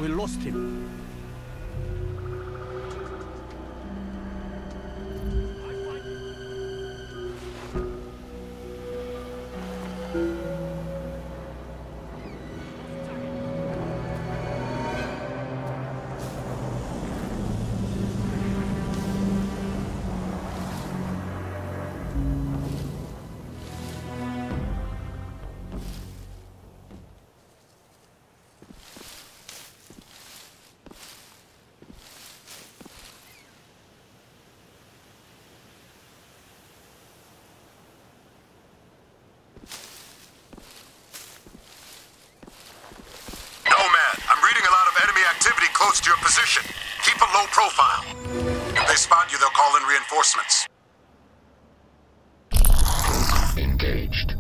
We lost him. Close to your position. Keep a low profile. If they spot you, they'll call in reinforcements. Engaged.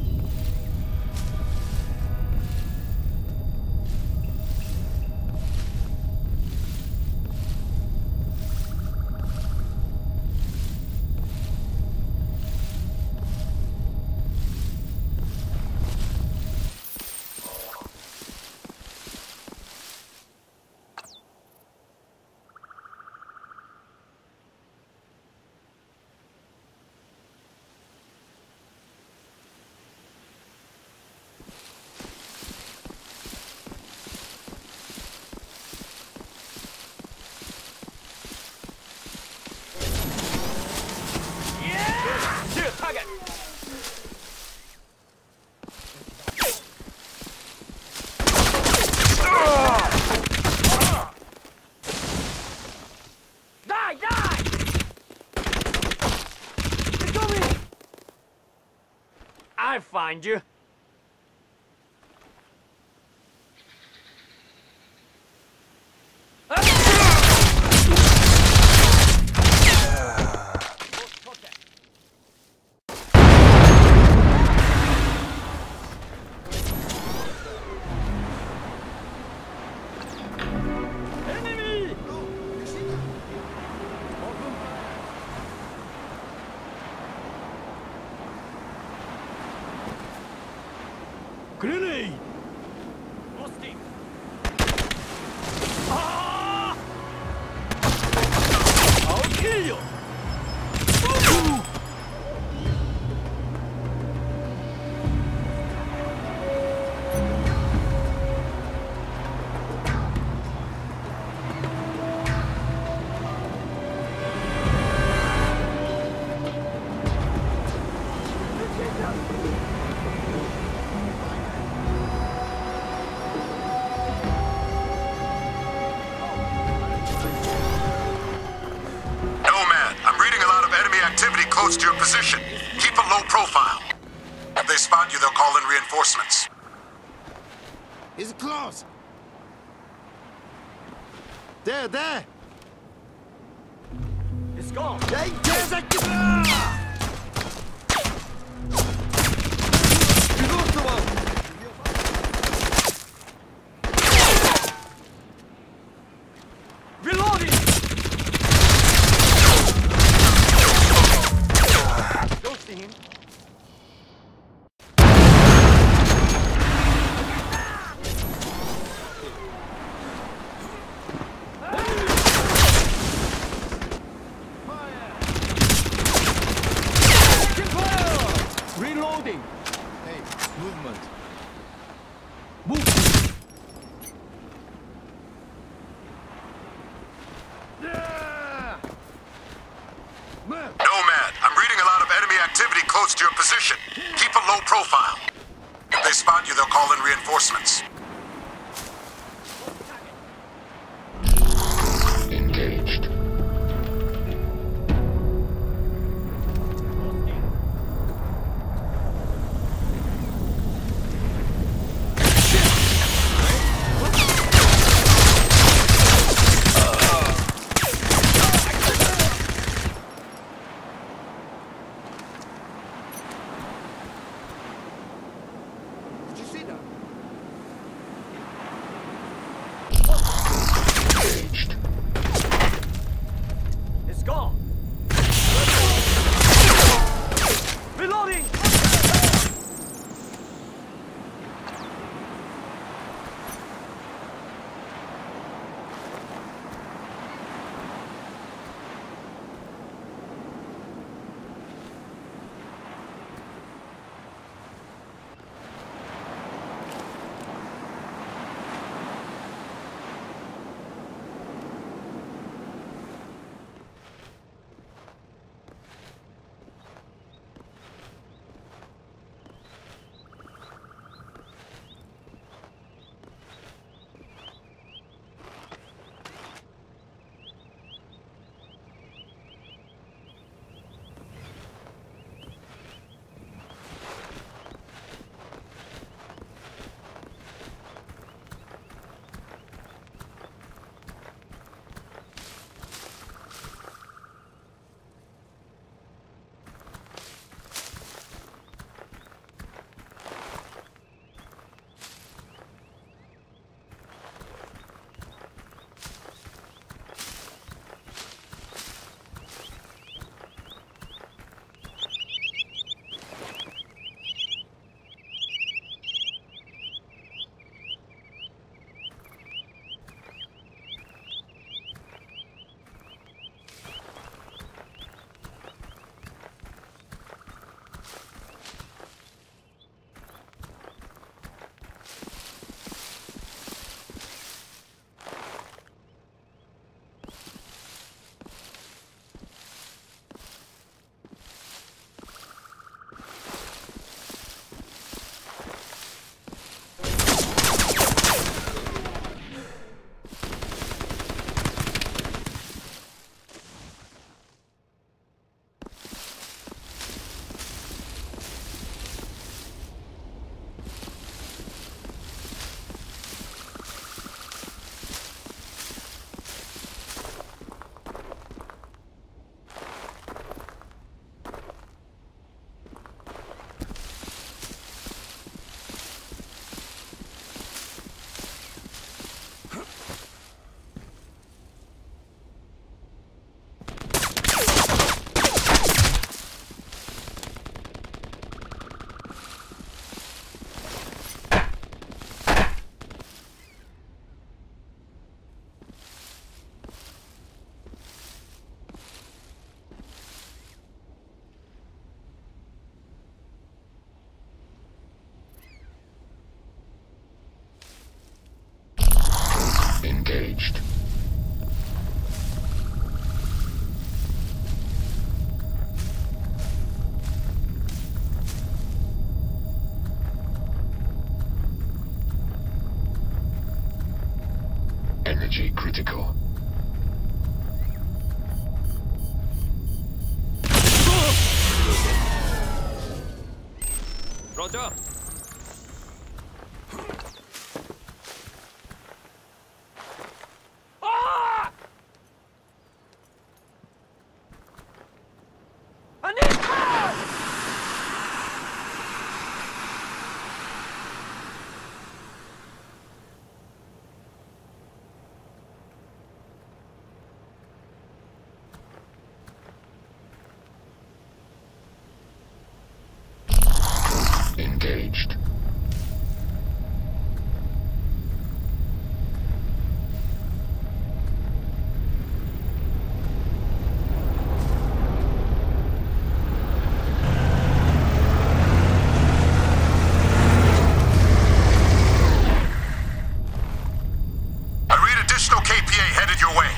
I find you. Grenade! Lost him! Ah! I'll kill you! Close to your position. Keep a low profile. If they spot you, they'll call in reinforcements. He's close. There. It's gone. There's a... Reloading! Him. Reloading. Hey, movement. Move. Nomad, I'm reading a lot of enemy activity close to your position. Keep a low profile. If they spot you, they'll call in reinforcements. Engaged. It's gone. Reloading. engaged. Energy critical. Roger. Ah! I need help! Engaged. I read additional KPA headed your way.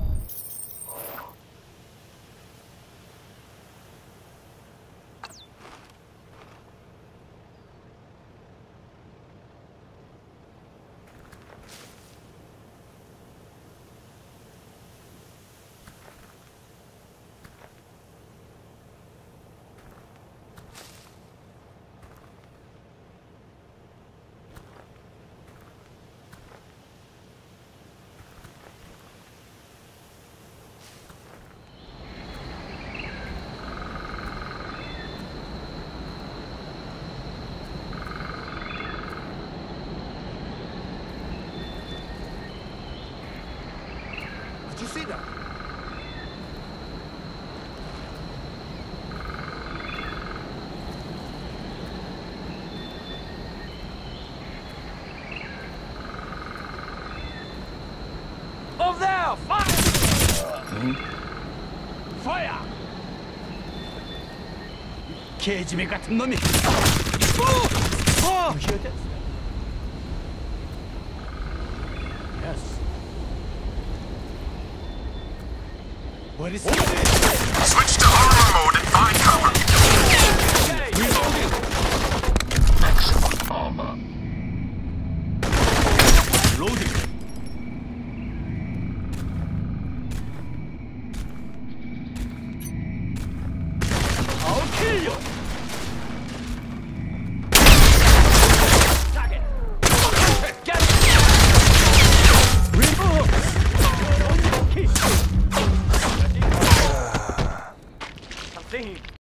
Did you see that? Over there! Fire! Fire! 개집애 같은 놈이! Yes. What is it? Switch to armor mode and find cover. Maximum armor. Loading. I'll kill you. Target. Get it. Remove. Something.